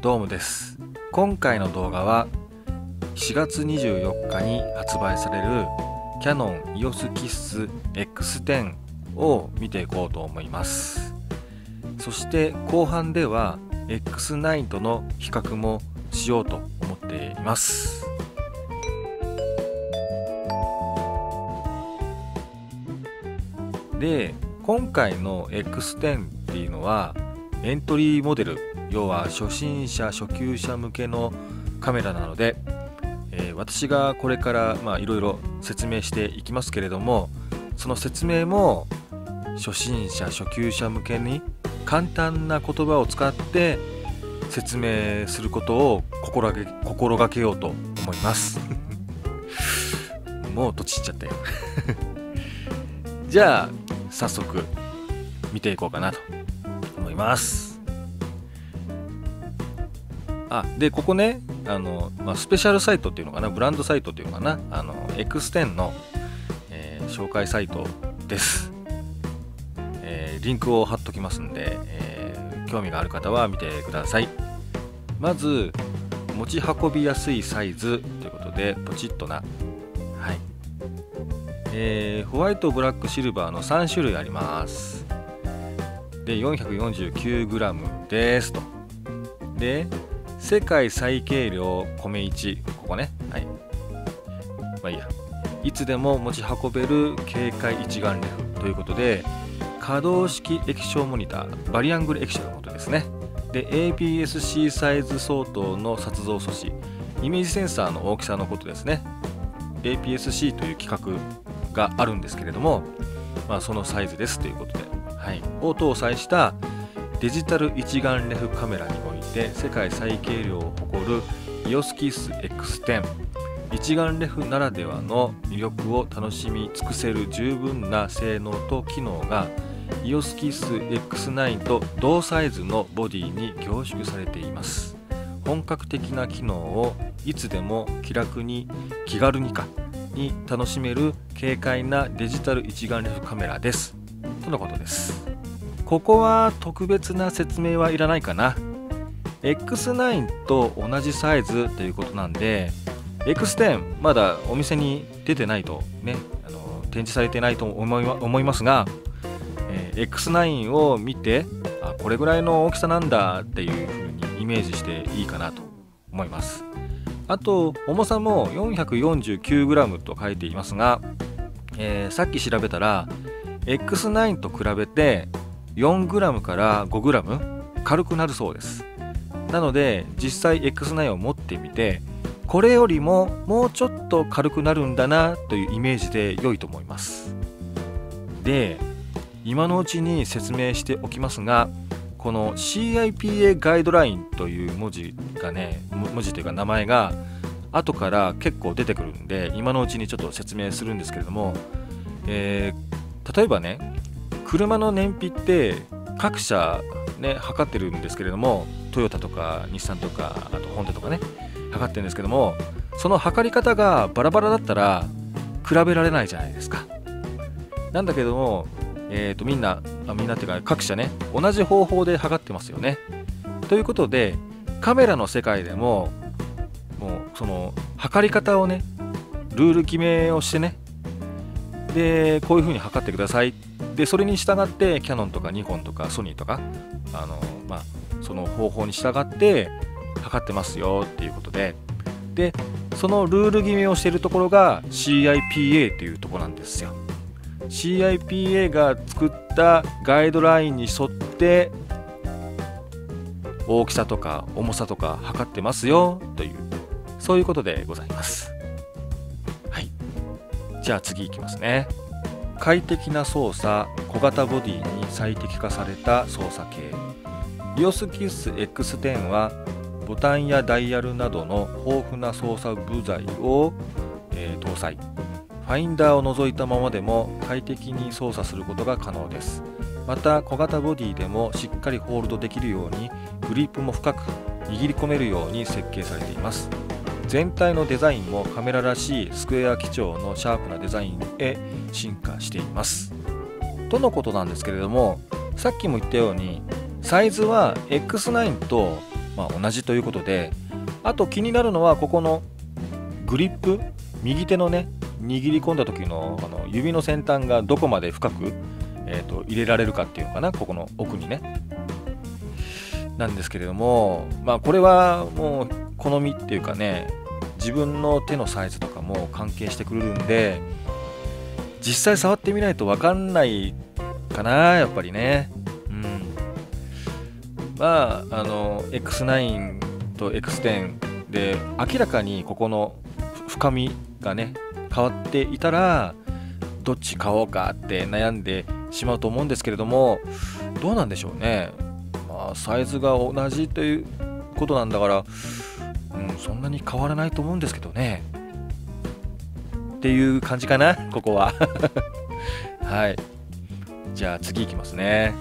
どうもです。今回の動画は4月24日に発売される Canon EOS KISS X10 を見ていこうと思います。そして後半では X9 との比較もしようと思っています。で、今回の X10 っていうのはエントリーモデル、要は初心者初級者向けのカメラなので、私がこれからいろいろ説明していきますけれども、その説明も初心者初級者向けに簡単な言葉を使って説明することを心がけようと思いますもう土地っちゃったよじゃあ早速見ていこうかなと思います。でここね、スペシャルサイトっていうのかな、ブランドサイトっていうのかな、X10 の、紹介サイトです。リンクを貼っときますんで、興味がある方は見てください。まず持ち運びやすいサイズということでポチッとな、ホワイト、ブラック、シルバーの3種類あります。で 449g ですと。で世界最軽量米1、ここね、いいや、いつでも持ち運べる軽快一眼レフということで、可動式液晶モニター、バリアングル液晶のことですね。で APS-C サイズ相当の撮像素子、イメージセンサーの大きさのことですね。 APS-C という規格があるんですけれども、そのサイズですということで、を搭載したデジタル一眼レフカメラにおいて世界最軽量を誇る EOS KISS X10、 一眼レフならではの魅力を楽しみ尽くせる十分な性能と機能が EOS KISS X9 と同サイズのボディに凝縮されています。本格的な機能をいつでも気軽に楽しめる軽快なデジタル一眼レフカメラですとのことです。ここは特別な説明はいらないかな。 X9 と同じサイズということなんで、 X10 まだお店に出てないとね、展示されてないと思いますが、X9 を見て、これぐらいの大きさなんだっていう風にイメージしていいかなと思います。あと重さも 449g と書いていますが、さっき調べたら X9 と比べて 4g から 5g 軽くなるそうです。なので実際 X9 を持ってみて、これよりももうちょっと軽くなるんだなというイメージで良いと思います。で今のうちに説明しておきますが、この CIPA ガイドラインという文字というか名前が後から結構出てくるんで、今のうちにちょっと説明するんですけれども、例えばね、車の燃費って各社ね測ってるんですけれども、トヨタとか日産とかあとホンダとかね測ってるんですけども、その測り方がバラバラだったら比べられないじゃないですか。なんだけどもみんなっていうか各社ね同じ方法で測ってますよね。ということでカメラの世界でもその測り方をねルール決めをしてね、でこういう風に測ってください。でそれに従ってキヤノンとかニコンとかソニーとかその方法に従って測ってますよっていうことで、そのルール決めをしているところが CIPA っていうところなんですよ。CIPA が作ったガイドラインに沿って大きさとか重さとか測ってますよという、そういうことでございます。じゃあ次いきますね。快適な操作、小型ボディに最適化された操作系 EOS KISS X10 はボタンやダイヤルなどの豊富な操作部材を、搭載。ファインダーを除いたままでも快適に操作することが可能です。また小型ボディでもしっかりホールドできるように、グリップも深く握り込めるように設計されています。全体のデザインもカメラらしいスクエア基調のシャープなデザインへ進化していますとのことなんですけれども、さっきも言ったようにサイズは X9 と同じということで、あと気になるのはここのグリップ、右手のね握り込んだ時の指の先端がどこまで深く、入れられるかっていうのかな、ここの奥にねなんですけれども、これはもう好みっていうかね、自分の手のサイズとかも関係してくるんで、実際触ってみないと分かんないかな、やっぱりね。X9 と X10 で明らかにここの深みがね変わっていたら、どっち買おうかって悩んでしまうと思うんですけれども、どうなんでしょうね。サイズが同じということなんだから、そんなに変わらないと思うんですけどねっていう感じかな、ここははい、じゃあ次いきますね。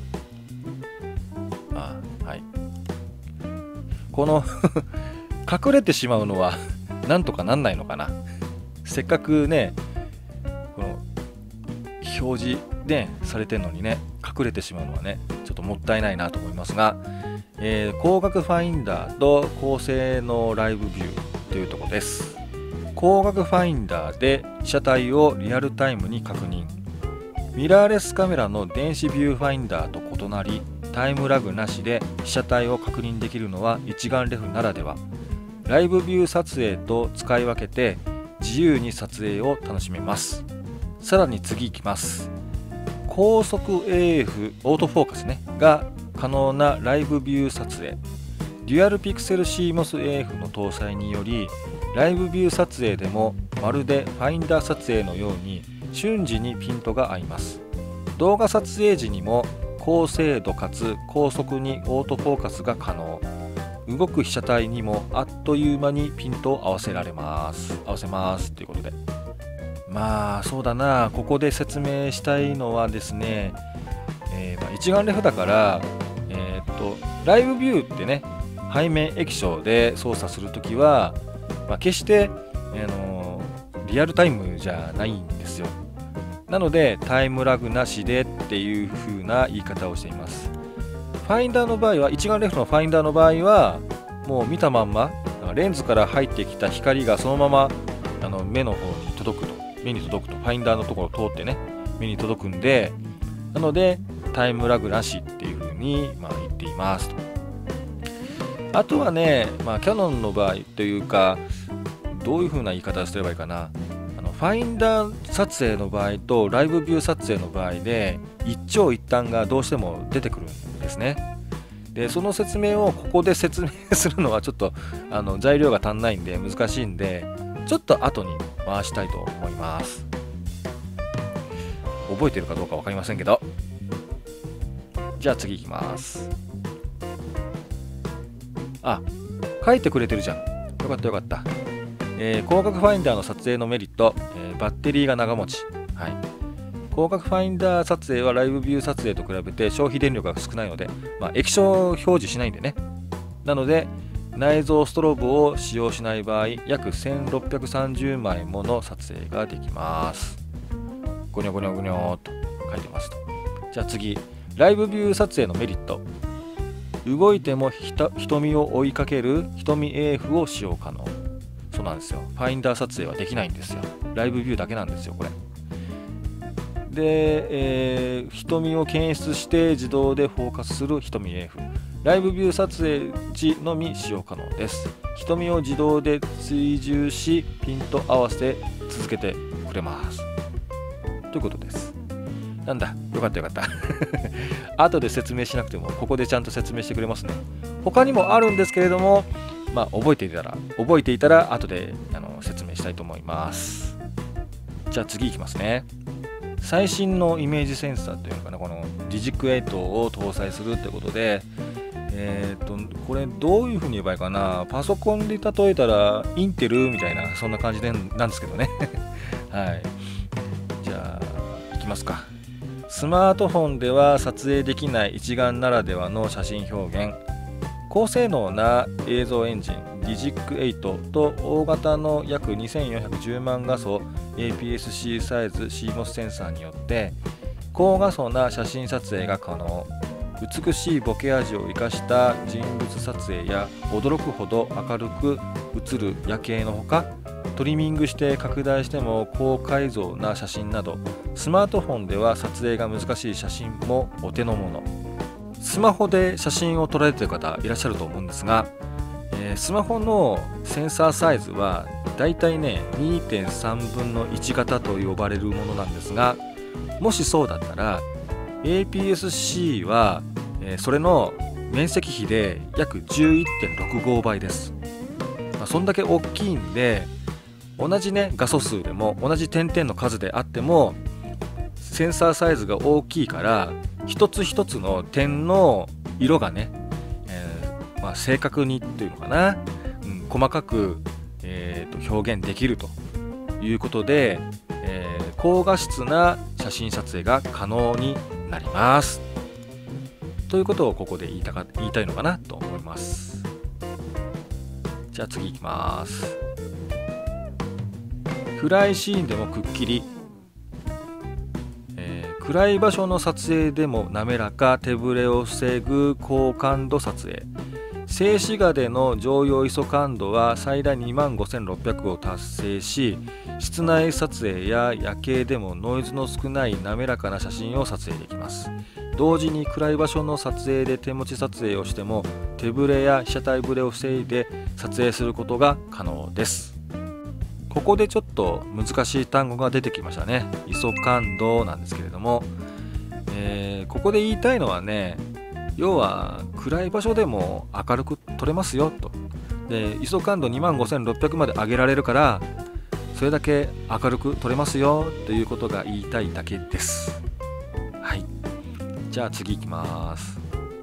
この隠れてしまうのはなんとかなんないのかな。せっかくねこの表示でされてるのにね、隠れてしまうのはねちょっともったいないなと思いますが、光学ファインダーと高性能ライブビューというところです。光学ファインダーで被写体をリアルタイムに確認。ミラーレスカメラの電子ビューファインダーと異なり、タイムラグなしで被写体を確認できるのは一眼レフならでは。ライブビュー撮影と使い分けて自由に撮影を楽しめます。さらに次いきます。高速 AF オートフォーカスねが可能なライブビュー撮影。デュアルピクセル CMOS AF の搭載により、ライブビュー撮影でもまるでファインダー撮影のように瞬時にピントが合います。動画撮影時にも高精度かつ高速にオートフォーカスが可能。動く被写体にもあっという間にピントを合わせますということで、そうだな、ここで説明したいのはですね、一眼レフだから、ライブビューってね、背面液晶で操作するときは、決して、リアルタイムじゃないんですよ。なのでタイムラグなしでっていう風な言い方をしています。ファインダーの場合は、一眼レフのファインダーの場合はもう見たまんまレンズから入ってきた光がそのまま目の方に届くと、ファインダーのところを通ってね目に届くんで、なのでタイムラグなしっていう風に言っていますと。あとはね、キャノンの場合というか、どういう風な言い方をすればいいかな、ファインダー撮影の場合とライブビュー撮影の場合で一長一短がどうしても出てくるんですね。でその説明をここで説明するのはちょっと材料が足んないんで難しいんで、ちょっと後に回したいと思います。覚えてるかどうか分かりませんけど。じゃあ次いきます。書いてくれてるじゃん。よかったよかった。広角ファインダーの撮影のメリット、バッテリーが長持ち。広角ファインダー撮影はライブビュー撮影と比べて消費電力が少ないので、液晶表示しないんでね。なので内蔵ストロボを使用しない場合、約1630枚もの撮影ができます。ゴニョゴニョゴニョと書いてますと。じゃあ次、ライブビュー撮影のメリット。動いても瞳を追いかける瞳 AF を使用可能。そうなんですよ。ファインダー撮影はできないんですよ。ライブビューだけなんですよ、これ。で、瞳を検出して自動でフォーカスする瞳 AF。ライブビュー撮影時のみ使用可能です。瞳を自動で追従し、ピント合わせ続けてくれます。ということです。なんだ、よかったよかった。後で説明しなくても、ここでちゃんと説明してくれますね。他にもあるんですけれども、覚えていたら後で説明したいと思います。じゃあ次いきますね。最新のイメージセンサーというのかな、このディジク8を搭載するということで、これどういうふうに言えばいいかな、パソコンで例えたらインテルみたいな、そんな感じなんですけどね。はい。じゃあいきますか。スマートフォンでは撮影できない一眼ならではの写真表現。高性能な映像エンジン DIGIC8 と大型の約2410万画素 APS-C サイズ CMOS センサーによって高画素な写真撮影が可能。 美しいボケ味を生かした人物撮影や驚くほど明るく映る夜景のほか、トリミングして拡大しても高解像な写真など、スマートフォンでは撮影が難しい写真もお手の物。スマホで写真を撮られている方いらっしゃると思うんですが、スマホのセンサーサイズはだいたいね 2.3 分の1型と呼ばれるものなんですが、もしそうだったら APS-C は、それの面積比で約 11.65 倍です。そんだけ大きいんで、同じね画素数でも同じ点々の数であってもセンサーサイズが大きいから一つ一つの点の色がね、正確にというのかな、細かく、表現できるということで、高画質な写真撮影が可能になりますということをここで言いたいのかなと思います。じゃあ次いきます。暗いシーンでもくっきり、暗い場所の撮影でも滑らか、手ぶれを防ぐ高感度撮影。静止画での常用 ISO 感度は最大25600を達成し、室内撮影や夜景でもノイズの少ない滑らかな写真を撮影できます。同時に暗い場所の撮影で手持ち撮影をしても手ぶれや被写体ぶれを防いで撮影することが可能です。ここでちょっと難しい単語が出てきましたね。 ISO 感度なんですけれども、ここで言いたいのはね、要は暗い場所でも明るく撮れますよと。で ISO 感度25600まで上げられるからそれだけ明るく撮れますよということが言いたいだけです。はい、じゃあ次いきます。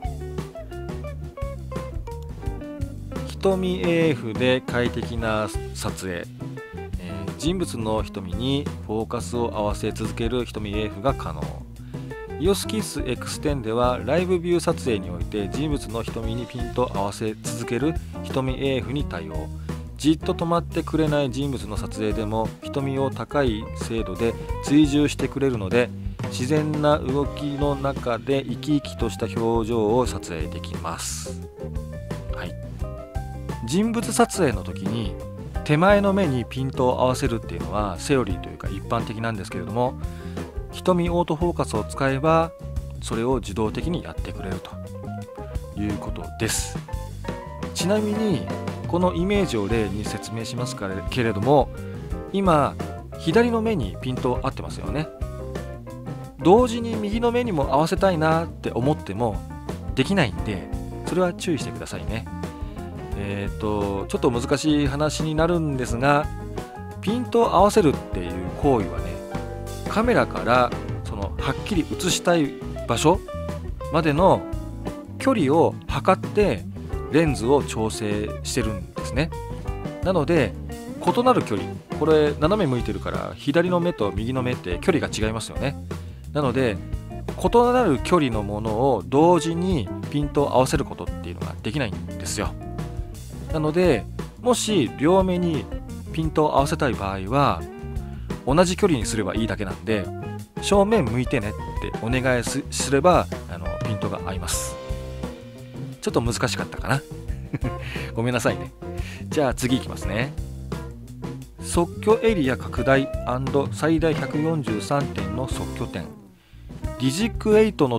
瞳 AF で快適な撮影、人物の瞳にフォーカスを合わせ続ける瞳 AF が可能。EOS Kiss X10 ではライブビュー撮影において人物の瞳にピント合わせ続ける瞳 AF に対応。じっと止まってくれない人物の撮影でも瞳を高い精度で追従してくれるので、自然な動きの中で生き生きとした表情を撮影できます。はい、人物撮影の時に手前の目にピントを合わせるっていうのはセオリーというか一般的なんですけれども、瞳オートフォーカスを使えばそれを自動的にやってくれるということです。ちなみにこのイメージを例に説明しますけれども、今左の目にピント合ってますよね。同時に右の目にも合わせたいなって思ってもできないんで、それは注意してくださいね。ちょっと難しい話になるんですが、ピントを合わせるっていう行為はね、カメラからそのはっきり映したい場所までの距離を測ってレンズを調整してるんですね。なので異なる距離、これ斜め向いてるから左の目と右の目って距離が違いますよね。なので異なる距離のものを同時にピントを合わせることっていうのができないんですよ。なのでもし両目にピントを合わせたい場合は同じ距離にすればいいだけなんで、正面向いてねってお願いすればピントが合います。ちょっと難しかったかなごめんなさいね。じゃあ次いきますね。即興エリア拡大&最大143点の即興点。ディジック8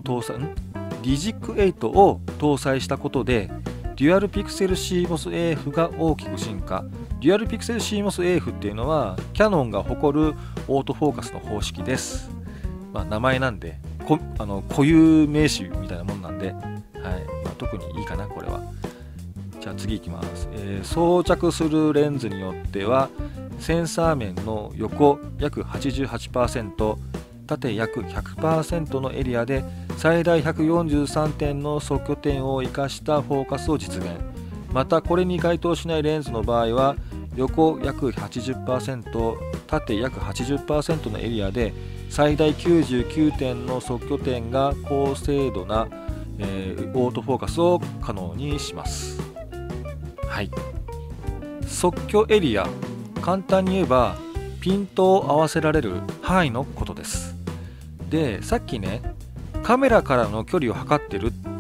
を搭載したことでデュアルピクセル CMOS AF が大きく進化。デュアルピクセル CMOS AF っていうのはキヤノンが誇るオートフォーカスの方式です。名前なんで固有名詞みたいなもんなんで、特にいいかなこれは。じゃあ次いきます。装着するレンズによってはセンサー面の横約 88%、縦約 100% のエリアで最大143点の即興点を生かしたフォーカスを実現。またこれに該当しないレンズの場合は横約 80%、縦約 80% のエリアで最大99点の即興点が高精度な、オートフォーカスを可能にします。はい、即興エリア、簡単に言えばピントを合わせられる範囲のことです。で、さっきねカメラからの距離を測ってるっ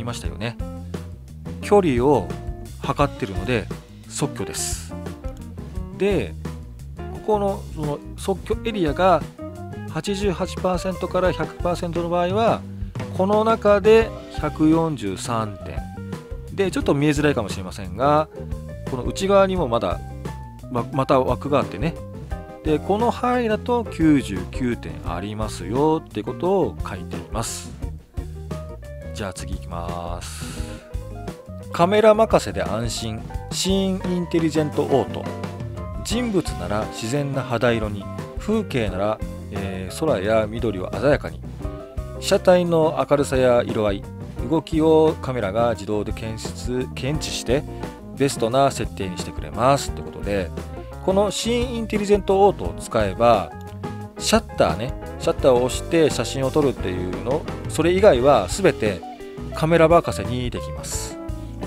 りましたよね。距離を測ってるので測距です。でここのその測距エリアが 88% から 100% の場合はこの中で143点で、ちょっと見えづらいかもしれませんが、この内側にもまた枠があってね、でこの範囲だと99点ありますよってことを書いています。じゃあ次いきます。カメラ任せで安心、シーンインテリジェントオート。人物なら自然な肌色に、風景なら、空や緑を鮮やかに、被写体の明るさや色合い、動きをカメラが自動で検知してベストな設定にしてくれますということで、このシーンインテリジェントオートを使えばシャッターを押して写真を撮るっていうの、それ以外は全てカメラ任せにできます。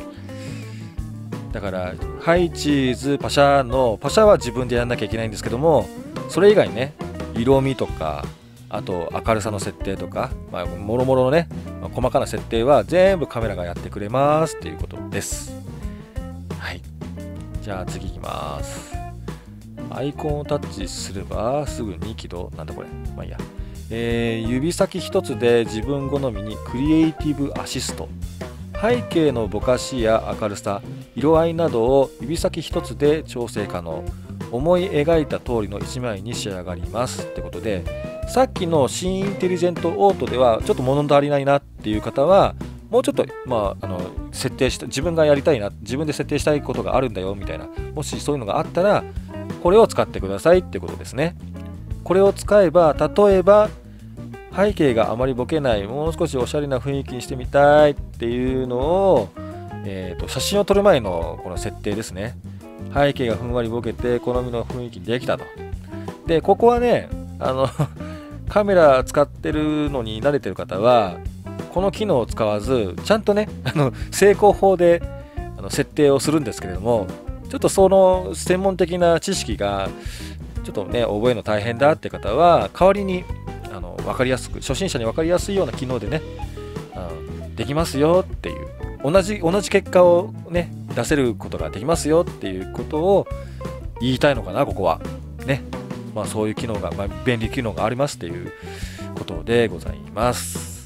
だからはいチーズパシャは自分でやんなきゃいけないんですけども、それ以外ね、色味とかあと明るさの設定とか、もろもろのね、細かな設定は全部カメラがやってくれますっていうことです。はい、じゃあ次いきます。アイコンをタッチすればすぐに起動。なんだこれ、まあいいや。指先一つで自分好みにクリエイティブアシスト。背景のぼかしや明るさ、色合いなどを指先一つで調整可能。思い描いた通りの一枚に仕上がりますってことで、さっきのシーンインテリジェントオートではちょっと物足りないなっていう方は、もうちょっと設定した、自分がやりたいな、自分で設定したいことがあるんだよみたいな、もしそういうのがあったらこれを使ってくださいってことですね。これを使えば、例えば背景があまりボケない、もう少しおしゃれな雰囲気にしてみたいっていうのを、写真を撮る前のこの設定ですね。背景がふんわりボケて好みの雰囲気にできたと。でここはね、カメラ使ってるのに慣れてる方はこの機能を使わず、ちゃんとね成功法で設定をするんですけれども、ちょっとその専門的な知識がちょっとね覚えるの大変だって方は、代わりに分かりやすく、初心者に分かりやすいような機能でね、できますよっていう、同じ結果をね出せることができますよっていうことを言いたいのかな、ここはね。そういう機能が、便利機能がありますっていうことでございます。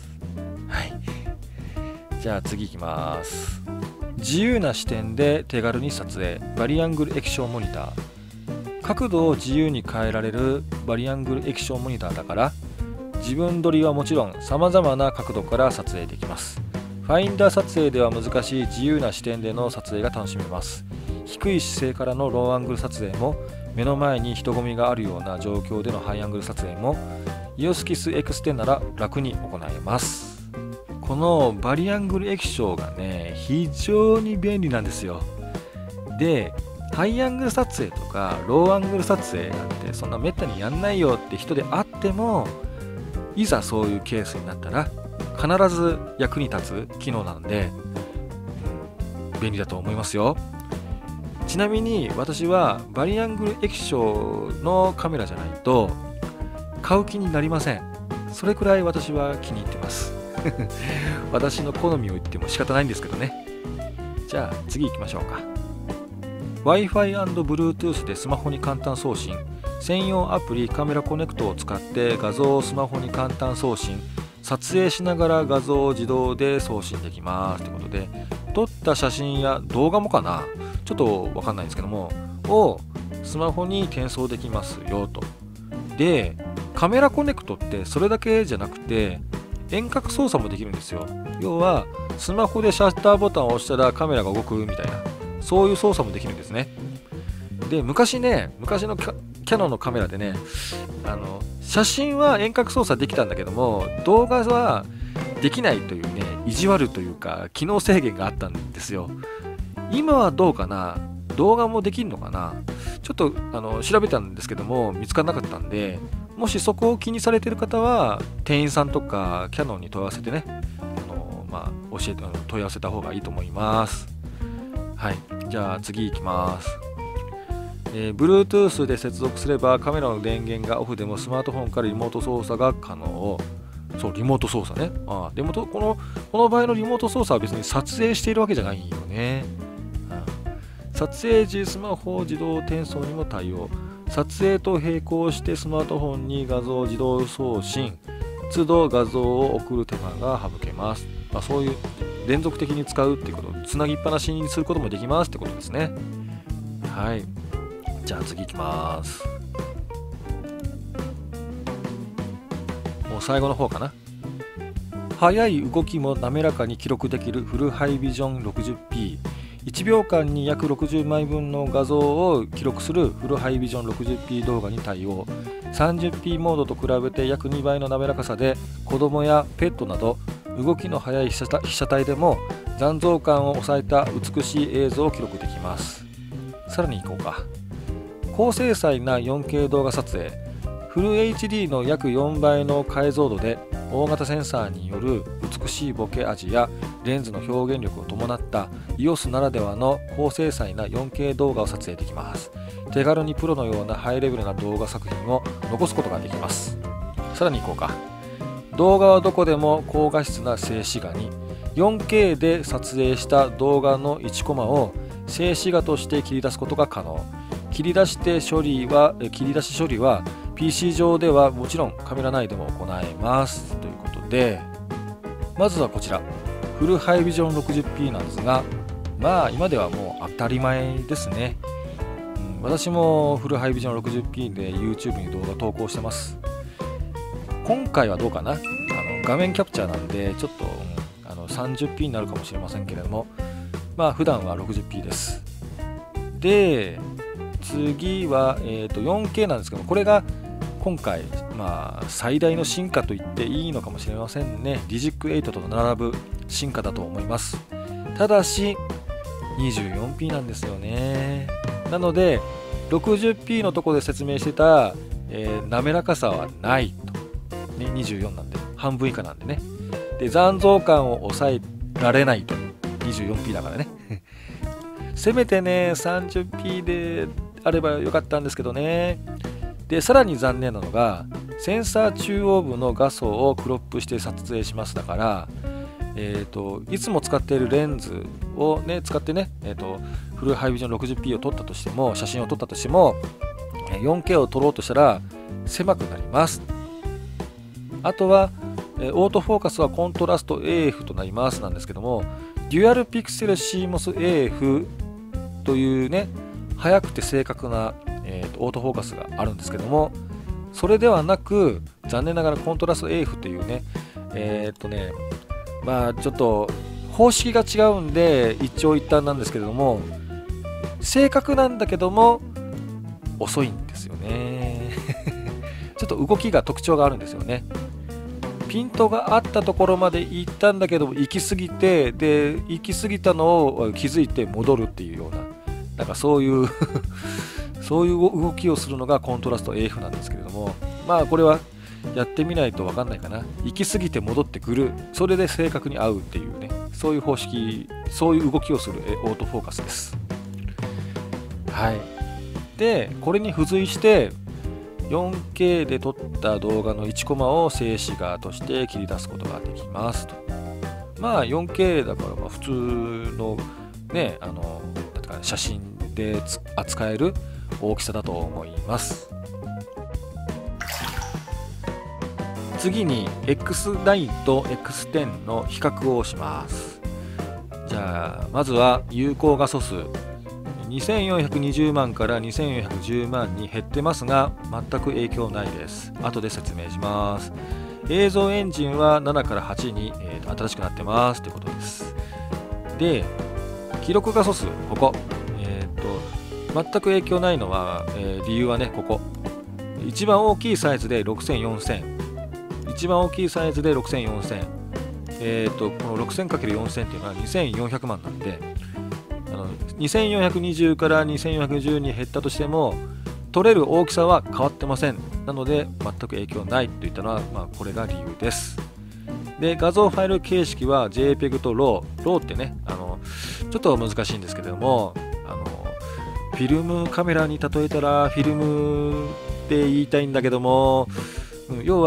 はい、じゃあ次いきます。自由な視点で手軽に撮影、バリアングル液晶モニター。角度を自由に変えられるバリアングル液晶モニターだから、自分撮りはもちろん様々な角度から撮影できます。ファインダー撮影では難しい自由な視点での撮影が楽しめます。低い姿勢からのローアングル撮影も、目の前に人混みがあるような状況でのハイアングル撮影も EOS KISS X10 なら楽に行えます。このバリアングル液晶がね、非常に便利なんですよ。でハイアングル撮影とかローアングル撮影なんてそんなめったにやんないよって人であっても、いざそういうケースになったら必ず役に立つ機能なので、便利だと思いますよ。ちなみに私はバリアングル液晶のカメラじゃないと買う気になりません。それくらい私は気に入ってます私の好みを言っても仕方ないんですけどね。じゃあ次行きましょうか。 Wi-Fi&Bluetooth でスマホに簡単送信、専用アプリカメラコネクトを使って画像をスマホに簡単送信、撮影しながら画像を自動で送信できますということで、撮った写真や動画もかな、ちょっとわかんないんですけどもをスマホに転送できますよと。でカメラコネクトってそれだけじゃなくて遠隔操作もできるんですよ。要はスマホでシャッターボタンを押したらカメラが動くみたいな、そういう操作もできるんですね。で昔のキヤノンのカメラでね、写真は遠隔操作できたんだけども動画はできないというね、意地悪というか機能制限があったんですよ。今はどうかな、動画もできるのかな、ちょっと調べたんですけども見つからなかったんで、もしそこを気にされている方は店員さんとかキヤノンに問い合わせてね、問い合わせた方がいいと思います。はい、じゃあ次いきます。Bluetooth で接続すればカメラの電源がオフでもスマートフォンからリモート操作が可能。 そう、リモート操作ね。この場合のリモート操作は別に撮影しているわけじゃないんよね。撮影時スマホ自動転送にも対応。撮影と並行してスマートフォンに画像自動送信、都度画像を送る手間が省けます。そういう連続的に使うっていうこと、つなぎっぱなしにすることもできますってことですね。はい。じゃあ次いきます。もう最後の方かな。速い動きも滑らかに記録できるフルハイビジョン 60p。1秒間に約60枚分の画像を記録するフルハイビジョン 60p 動画に対応。30p モードと比べて約2倍の滑らかさで、子供やペットなど動きの速い被写体でも残像感を抑えた美しい映像を記録できます。さらにいこうか。高精細な 4K 動画撮影。フル HD の約4倍の解像度で大型センサーによる美しいボケ味やレンズの表現力を伴った EOS ならではの高精細な 4K 動画を撮影できます。手軽にプロのようなハイレベルな動画作品を残すことができます。さらにいこうか。動画はどこでも高画質な静止画に 4K で撮影した動画の1コマを静止画として切り出すことが可能。切り出し処理は PC 上ではもちろんカメラ内でも行えますということで、まずはこちらフルハイビジョン 60p なんですが、今ではもう当たり前ですね。私もフルハイビジョン 60p で YouTube に動画投稿してます。今回はどうかな、画面キャプチャーなんでちょっと、30p になるかもしれませんけれども、普段は 60p です。で次は、4K なんですけど、これが今回、最大の進化と言っていいのかもしれませんね。ディジック8と並ぶ進化だと思います。ただし 24p なんですよね。なので 60p のところで説明してた、滑らかさはないと、24なんで半分以下なんでね。で残像感を抑えられないと、24p だからねせめてね 30p であればよかったんですけどね。でさらに残念なのが、センサー中央部の画素をクロップして撮影しますだから、いつも使っているレンズを、使ってね、フルハイビジョン 60p を撮ったとしても、写真を撮ったとしても 4K を撮ろうとしたら狭くなります。あとはオートフォーカスはコントラスト AF となりますなんですけども、デュアルピクセル CMOS AF というね、速くて正確なオートフォーカスがあるんですけども、それではなく残念ながらコントラスト AF というね、ちょっと方式が違うんで一長一短なんですけれども、正確なんだけども遅いんですよねちょっと動きが特徴があるんですよね。ピントがあったところまで行ったんだけども行き過ぎて、で行き過ぎたのを気づいて戻るっていうような、なんかそういうそういう動きをするのがコントラスト AF なんですけれども、これはやってみないと分かんないかな。行き過ぎて戻ってくる、それで正確に合うっていうね、そういう方式、そういう動きをするオートフォーカスです。はい。でこれに付随して4K で撮った動画の1コマを静止画として切り出すことができますと。4K だから普通のね、写真で扱える大きさだと思います。次に X9 と X10 の比較をします。じゃあまずは有効画素数、2420万から2410万に減ってますが全く影響ないです。後で説明します。映像エンジンは7から8に、新しくなってますということです。で記録画素数、ここ、全く影響ないのは、理由はね、ここ一番大きいサイズで6000、4000、一番大きいサイズで6000、4000、この 6000×4000 っていうのは2400万なんで、2420から2410に減ったとしても撮れる大きさは変わってません。なので全く影響ないといったのは、これが理由です。で画像ファイル形式は JPEG と RAW ってね、ちょっと難しいんですけれども、フィルムカメラに例えたらフィルムって言いたいんだけども、要は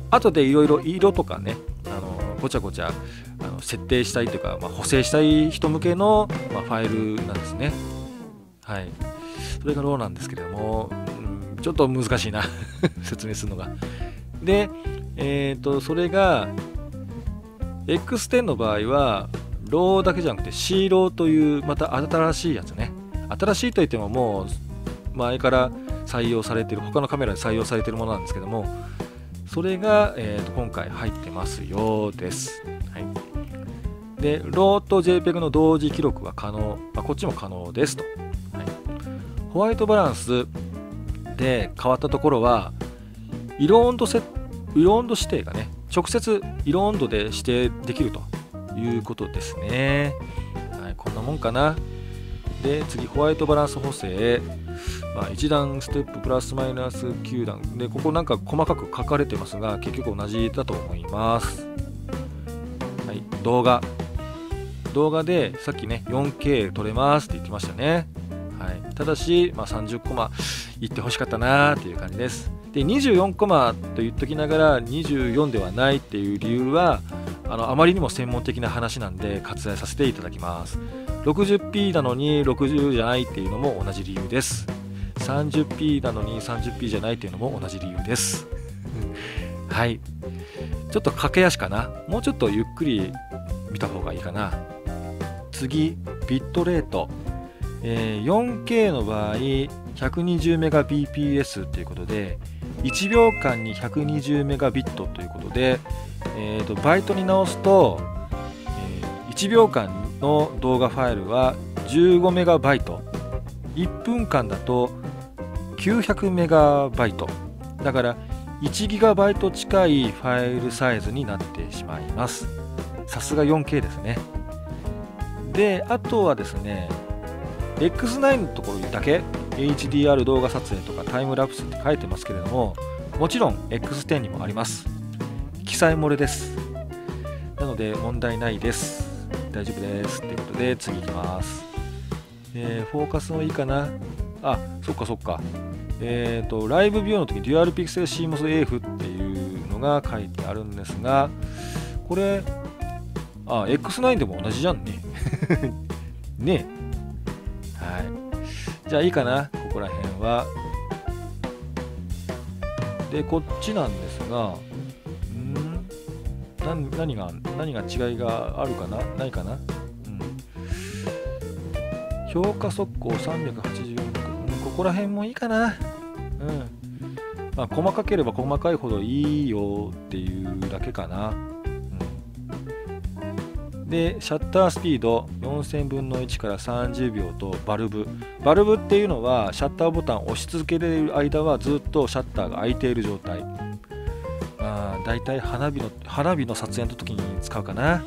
後でいろいろ色とかね、ごちゃごちゃ設定したいというか、補正したい人向けの、ファイルなんですね。はい。それがローなんですけれども、ちょっと難しいな説明するのが。で、それが X10 の場合はローだけじゃなくて C ローというまた新しいやつね。新しいといってももう前から採用されている、他のカメラで採用されているものなんですけども、それが、今回入ってますよです。はい、で、ローと JPEG の同時記録は可能、こっちも可能ですと。はい、ホワイトバランスで変わったところは、色温度指定がね、直接色温度で指定できるということですね。はい、こんなもんかな。で、次、ホワイトバランス補正。1段ステッププラスマイナス9段で、ここなんか細かく書かれてますが、結局同じだと思います。はい、動画でさっきね 4K 撮れますって言ってましたね。はい、ただし、30コマいってほしかったなーっていう感じです。で、24コマと言っときながら24ではないっていう理由は、あまりにも専門的な話なんで割愛させていただきます。60p なのに60じゃないっていうのも同じ理由です。30p なのに 30p じゃないっていうのも同じ理由です。はい。ちょっと駆け足かな。もうちょっとゆっくり見た方がいいかな。次、ビットレート。4K の場合、120Mbps ということで、1秒間に 120Mbit ということで、バイトに直すと、1秒間の動画ファイルは 15MB、1分間だと 900MB、だから 1GB 近いファイルサイズになってしまいます。さすが 4K ですね。で、あとはですね、X9 のところだけ HDR 動画撮影とかタイムラプスって書いてますけれども、もちろん X10 にもあります。記載漏れです。なので問題ないです。大丈夫ですということで、次いきます。フォーカスもいいかな。そっか。ライブビューの時デュアルピクセル CMOS AF っていうのが書いてあるんですが、これX9 でも同じじゃんね。ねえ。はい。じゃあいいかな、ここら辺は。で、こっちなんですが、何が違いがあるかな、ないかな。評価速攻384、ここら辺もいいかな。細かければ細かいほどいいよっていうだけかな。で、シャッタースピード4000分の1から30秒とバルブっていうのは、シャッターボタンを押し続けている間はずっとシャッターが開いている状態。だいたい花火の撮影の時に使うかな。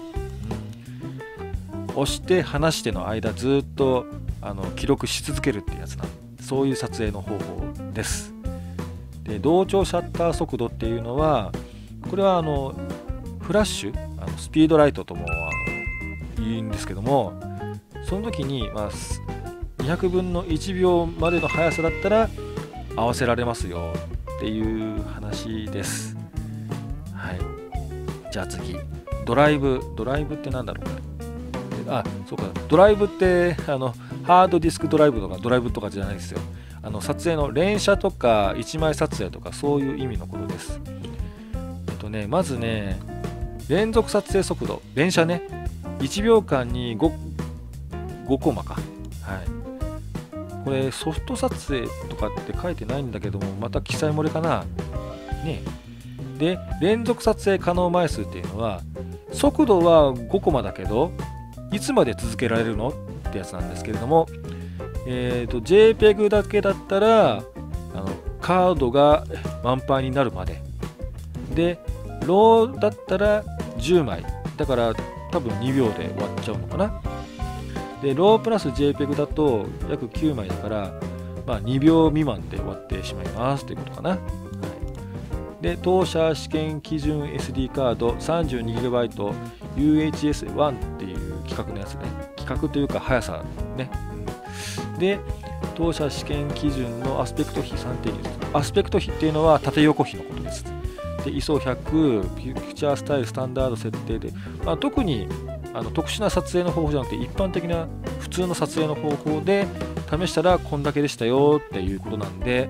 押して離しての間ずっと記録し続けるっていうやつそういう撮影の方法です。で、同調シャッター速度っていうのは、これはフラッシュスピードライトとも言うんですけども、その時に、200分の1秒までの速さだったら合わせられますよっていう話です。はい。じゃあ次、ドライブってなんだろうか。そうか、ドライブってハードディスクドライブとかじゃないですよ。撮影の連写とか一枚撮影とか、そういう意味のことです。まずね、連続撮影速度、連写ね、1秒間に 5コマか。はい。これソフト撮影とかって書いてないんだけども、また記載漏れかな。ね。で、連続撮影可能枚数っていうのは、速度は5コマだけど、いつまで続けられるのってやつなんですけれども、JPEG だけだったらカードが満杯になるまでで、ローだったら10枚だから多分2秒で終わっちゃうのかな。で、ロープラス JPEG だと約9枚だから、2秒未満で終わってしまいますということかな。はい、で、当社試験基準 SD カード 32GB UHS-1 っていう規格のやつね。規格というか速さね。で、当社試験基準のアスペクト比 3.2。アスペクト比っていうのは縦横比のことです。 で ISO100、ピクチャースタイルスタンダード設定で、特に特殊な撮影の方法じゃなくて一般的な普通の撮影の方法で試したらこんだけでしたよっていうことなんで、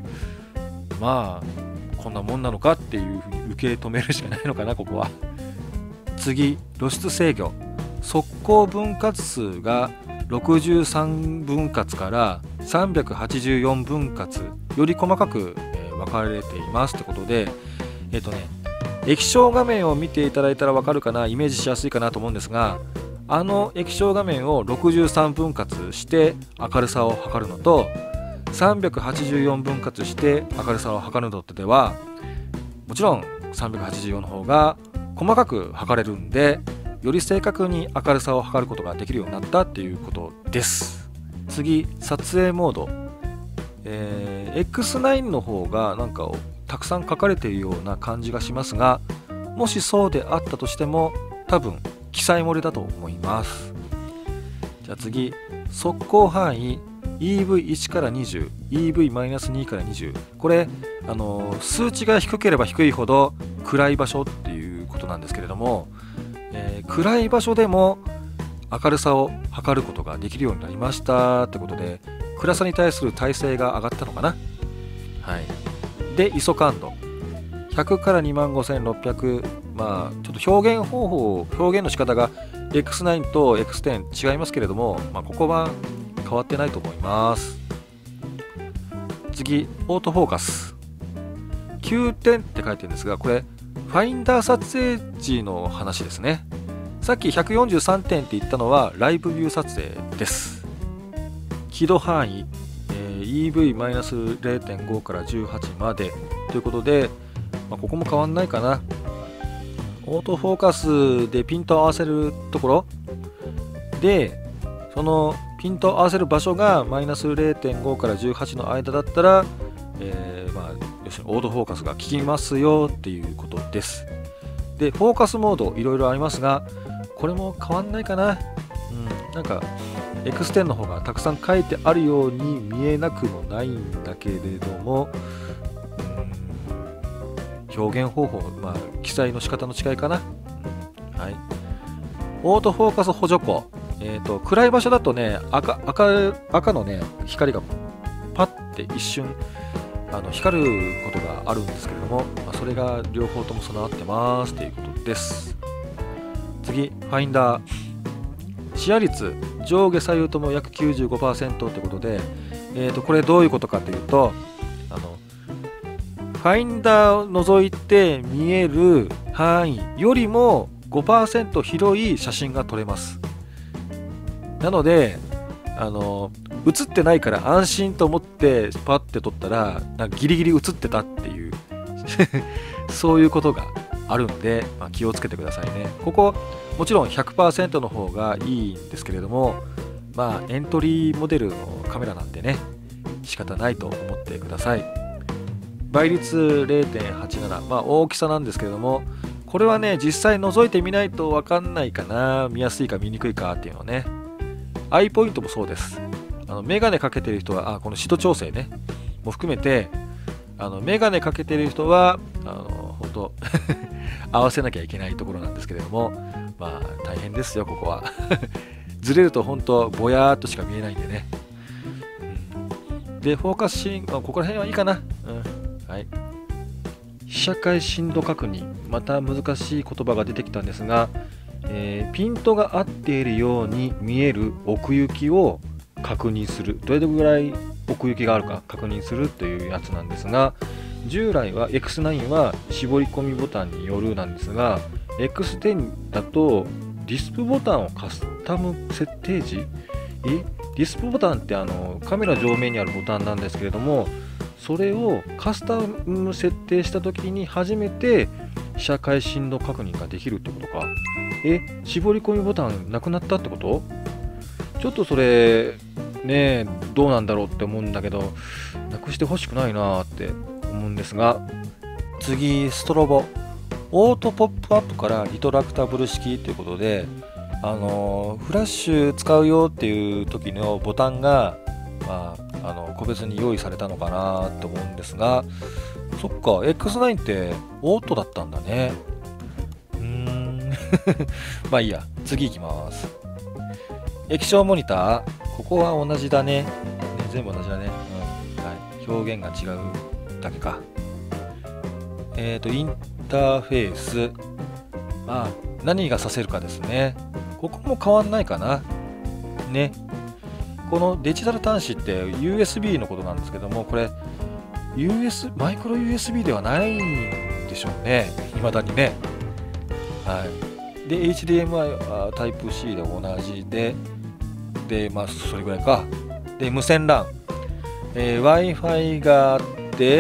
こんなもんなのかっていうふうに受け止めるしかないのかな、ここは。次、露出制御。速攻分割数が63分割から384分割より細かく分かれていますってことで、液晶画面を見ていただいたら分かるかな、イメージしやすいかなと思うんですが、液晶画面を63分割して明るさを測るのと384分割して明るさを測るのとでは、もちろん384の方が細かく測れるんで、より正確に明るさを測ることができるようになったっていうことです。次、撮影モード。X9 の方がなんかたくさん書かれているような感じがしますが、もしそうであったとしても多分記載漏れだと思います。じゃあ次、速攻範囲 EV1 から 20、EV-2 から20。これ数値が低ければ低いほど暗い場所っていうことなんですけれども、暗い場所でも明るさを測ることができるようになりましたってことで、暗さに対する耐性が上がったのかな。はい。で、ISO感度100から25600、ちょっと表現の仕方が X9 と X10 違いますけれども、ここは変わってないと思います。次、オートフォーカス9点って書いてるんですが、これファインダー撮影時の話ですね。さっき143点って言ったのはライブビュー撮影です。輝度範囲、EV-0.5 から18までということで、ここも変わんないかな。オートフォーカスでピントを合わせるところで、そのピントを合わせる場所がマイナス 0.5 から18の間だったら、要するにオートフォーカスが効きますよっていうことです。で、フォーカスモードいろいろありますが、これも変わんないかな。なんか X10 の方がたくさん書いてあるように見えなくもないんだけれども、表現方法、記載の仕方の違いかな。はい。オートフォーカス補助庫。暗い場所だとね、赤のね、光がパッて一瞬光ることがあるんですけれども、それが両方とも備わってますということです。次、ファインダー。視野率上下左右とも約 95% ということで、これどういうことかというと、ファインダーを覗いて見える範囲よりも 5% 広い写真が撮れます。なので映ってないから安心と思ってパッて撮ったらなんかギリギリ映ってたっていうそういうことがあるんで、気をつけてくださいね。ここもちろん 100% の方がいいんですけれども、エントリーモデルのカメラなんでね、仕方ないと思ってください。倍率 0.87、大きさなんですけれども、これはね、実際覗いてみないと分かんないかな、見やすいか見にくいかっていうのはね。アイポイントもそうです。メガネかけてる人は、この視度調整ねも含めて、メガネかけてる人は本当合わせなきゃいけないところなんですけれども、大変ですよ、ここはずれると本当ぼやーっとしか見えないんでね。で、フォーカスシーン、ここら辺はいいかな。はい。被写界深度確認、また難しい言葉が出てきたんですが、ピントが合っているように見える奥行きを確認する、どれぐらい奥行きがあるか確認するというやつなんですが、従来は X9 は絞り込みボタンによるなんですが、 X10 だとディスプボタンをカスタム設定時、ディスプボタンってカメラ上面にあるボタンなんですけれども、それをカスタム設定した時に初めて被写界深度確認ができるってことか。絞り込みボタンなくなったってこと？ちょっとそれね、どうなんだろうって思うんだけど、なくしてほしくないなって思うんですが。次、ストロボ。オートポップアップからリトラクタブル式ということで、フラッシュ使うよっていう時のボタンが、個別に用意されたのかなと思うんですが、 そっか、X9 ってオートだったんだね。まあいいや、次行きます。液晶モニター、ここは同じだね。全部同じだね。はい、表現が違うだけか。インターフェース。まあ、何がさせるかですね。ここも変わんないかな。ね。このデジタル端子って USB のことなんですけども、これ、マイクロ USB ではないんでしょうね。未だにね。はい。で、HDMI は Type-C で同じで、まあ、それぐらいか。で、無線 LAN。Wi-Fi があって、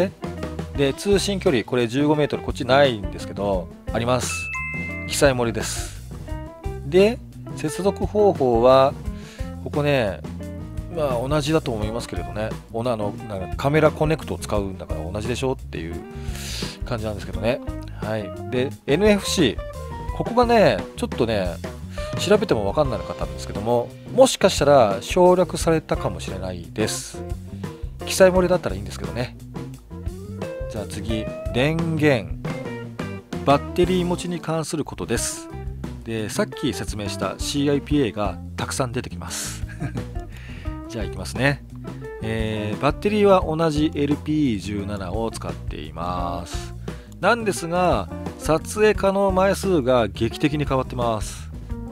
で、通信距離、これ15メートル、こっちないんですけど、あります。記載盛りです。で、接続方法は、ここね、まあ同じだと思いますけれどね、なんかカメラコネクトを使うんだから同じでしょっていう感じなんですけどね。はい。で、NFC。ここがね、ちょっとね、調べても分かんなかったんですけども、もしかしたら省略されたかもしれないです。記載漏れだったらいいんですけどね。じゃあ次、電源。バッテリー持ちに関することです。で、さっき説明した CIPA がたくさん出てきます。じゃあいきますね。バッテリーは同じ LP17 を使っています。なんですが、撮影可能枚数が劇的に変わってます。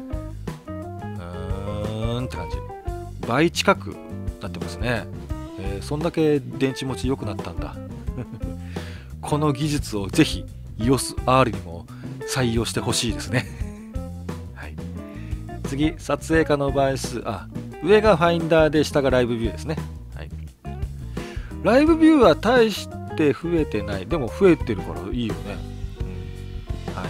って感じ。倍近くなってますね。そんだけ電池持ち良くなったんだ。この技術をぜひ EOS R にも採用してほしいですね。はい、次、撮影可能枚数。上がファインダーで下がライブビューですね。はい、ライブビューは大して増えてない。でも増えてるからいいよね。はい、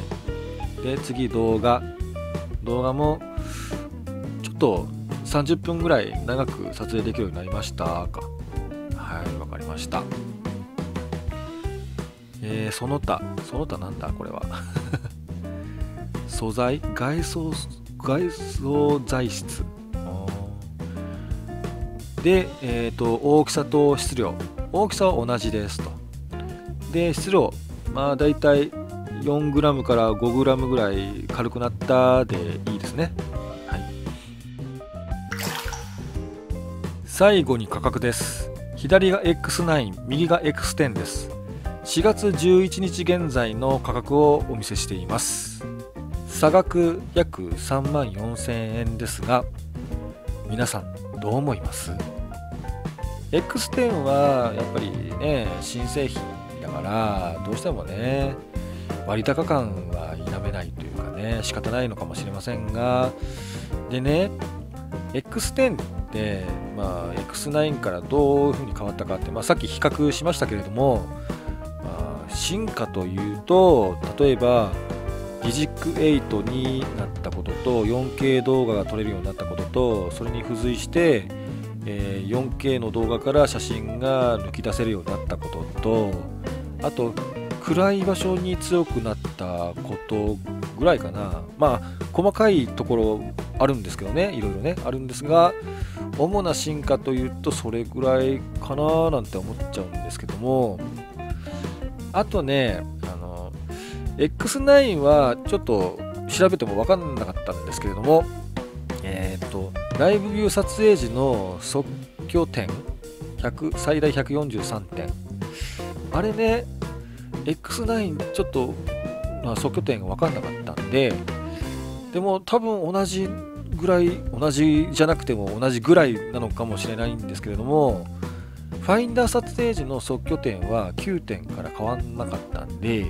で、次、動画。動画もちょっと30分ぐらい長く撮影できるようになりましたか。はい、わかりました。その他なんだこれは。素材、外装材質。で、大きさと質量。大きさは同じですと。で、質量、まあだいたい 4g から 5g ぐらい軽くなったでいいですね。はい。最後に価格です。左が X9、右が X10 です。4月11日現在の価格をお見せしています。差額約34,000円ですが、皆さんどう思います？ X10 はやっぱりね、新製品だからどうしてもね、割高感は否めないというかね、仕方ないのかもしれませんが、でね、X10 ってまあ X9 からどういう風に変わったかって、さっき比較しましたけれども、進化というと、例えばギジック8になったことと 4K 動画が撮れるようになったことと、それに付随して、4K の動画から写真が抜き出せるようになったことと、あと暗い場所に強くなったことぐらいかな。細かいところあるんですけどね、いろいろねあるんですが、主な進化というとそれぐらいかななんて思っちゃうんですけども、あとね、X9 はちょっと調べても分かんなかったんですけれども、ライブビュー撮影時の即興点最大143点、あれね、X9 ちょっと、即興点が分かんなかったんで、でも多分同じぐらい、同じじゃなくても同じぐらいなのかもしれないんですけれども、ファインダー撮影時の即興点は9点から変わんなかったんで、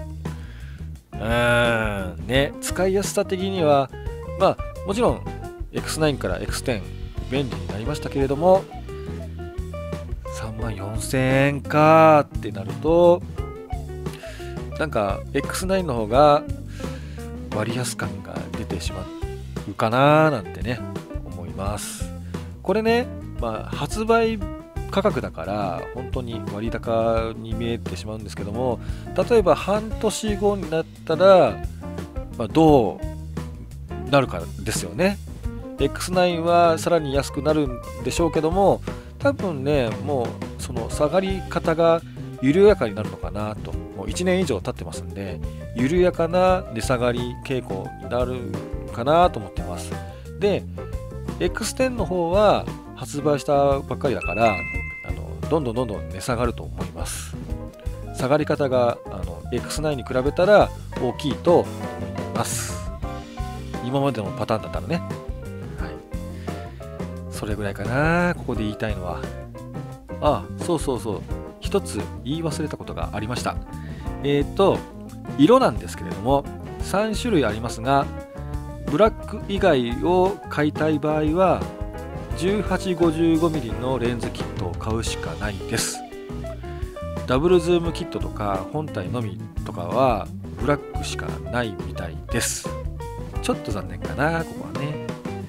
ね、使いやすさ的にはもちろん X9 から X10 便利になりましたけれども、34,000円かってなると、なんか X9 の方が割安感が出てしまうかななんてね思います。これね、発売価格だから本当に割高に見えてしまうんですけども、例えば半年後になったら、どうなるかですよね。X9 はさらに安くなるんでしょうけども、多分ね、もうその下がり方が緩やかになるのかなと。もう1年以上経ってますんで、緩やかな値下がり傾向になるかなと思ってます。で X10 の方は発売したばっかりだからどんどん値下がると思います。下がり方がX9 に比べたら大きいと思います。今までのパターンだったらね。はい。それぐらいかな、ここで言いたいのは。そう。一つ言い忘れたことがありました。色なんですけれども、3種類ありますが、ブラック以外を買いたい場合は、18-55mm のレンズキットを買うしかないです。ダブルズームキットとか本体のみとかはブラックしかないみたいです。ちょっと残念かな、ここはね。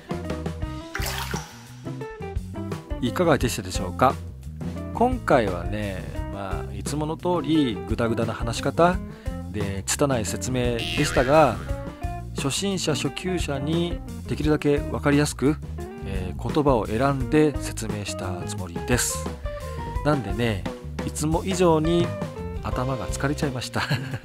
いかがでしたでしょうか。今回はね、いつもの通りグダグダな話し方で拙い説明でしたが、初心者初級者にできるだけ分かりやすく、言葉を選んで説明したつもりです。なんでね、いつも以上に頭が疲れちゃいました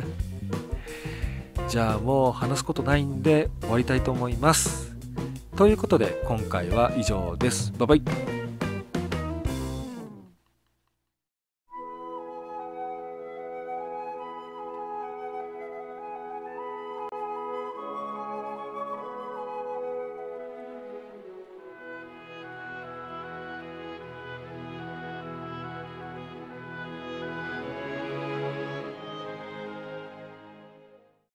じゃあもう話すことないんで終わりたいと思います。ということで今回は以上です。バイバイ。